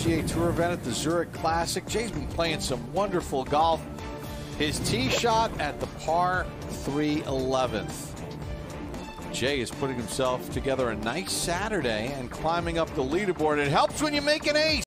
PGA Tour event at the Zurich Classic. Jay's been playing some wonderful golf. His tee shot at the par 3 11th. Jay is putting himself together a nice Saturday and climbing up the leaderboard. It helps when you make an ace.